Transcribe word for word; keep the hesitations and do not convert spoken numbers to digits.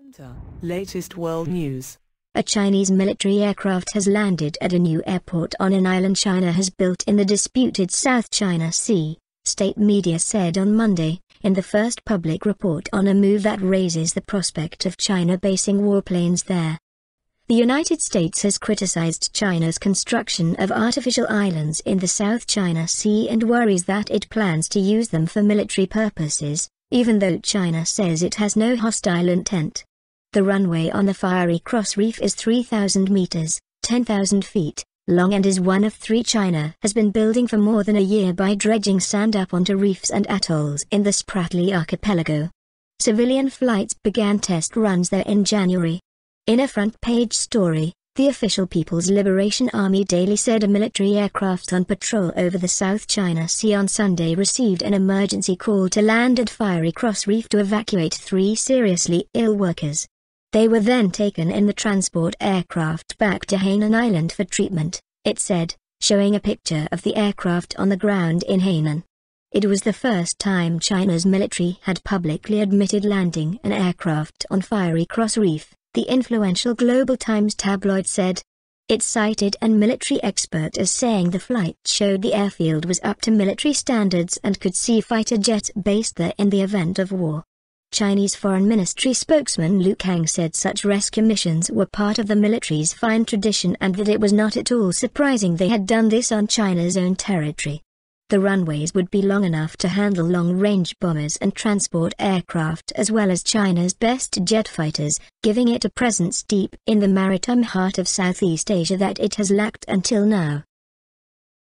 Latest world news. A Chinese military aircraft has landed at a new airport on an island China has built in the disputed South China Sea, state media said on Monday, in the first public report on a move that raises the prospect of China basing warplanes there. The United States has criticized China's construction of artificial islands in the South China Sea and worries that it plans to use them for military purposes, even though China says it has no hostile intent. The runway on the Fiery Cross Reef is three thousand meters, ten thousand feet, long and is one of three China has been building for more than a year by dredging sand up onto reefs and atolls in the Spratly archipelago. Civilian flights began test runs there in January. In a front-page story, the official People's Liberation Army Daily said a military aircraft on patrol over the South China Sea on Sunday received an emergency call to land at Fiery Cross Reef to evacuate three seriously ill workers. They were then taken in the transport aircraft back to Hainan Island for treatment, it said, showing a picture of the aircraft on the ground in Hainan. It was the first time China's military had publicly admitted landing an aircraft on Fiery Cross Reef, the influential Global Times tabloid said. It cited an military expert as saying the flight showed the airfield was up to military standards and could see fighter jets based there in the event of war. Chinese Foreign Ministry spokesman Lu Kang said such rescue missions were part of the military's fine tradition and that it was not at all surprising they had done this on China's own territory. The runways would be long enough to handle long-range bombers and transport aircraft as well as China's best jet fighters, giving it a presence deep in the maritime heart of Southeast Asia that it has lacked until now.